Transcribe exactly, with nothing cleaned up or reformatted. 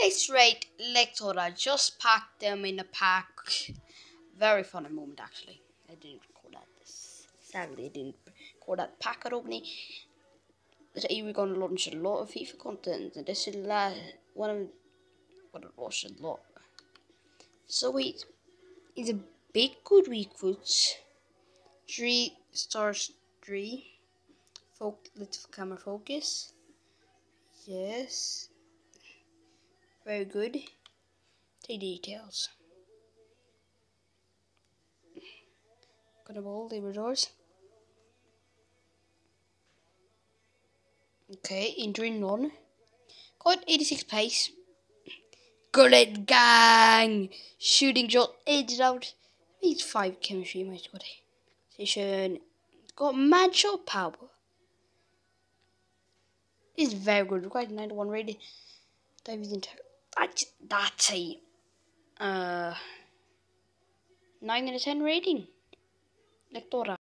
Let's rate LÉRTORA. Just packed them in a pack. Very funny moment actually. I didn't record that. This. Sadly, I didn't record that packet opening. Today we're gonna launch a lot of FIFA content, and this is last one of what it was a lot. So we it's a big good week, folks. Three stars, three. Folk, little camera focus. Yes. Very good. The details. Conmebol, libertadores. Okay, injury none. Got eighty-six pace. Got it, gang! Shooting shot, edged out. Needs five chemistry, my squad. Station. Got mad shot power. It's very good. Quite ninety-one rated. That's, that's a uh, nine out of ten rating. LÉRTORA.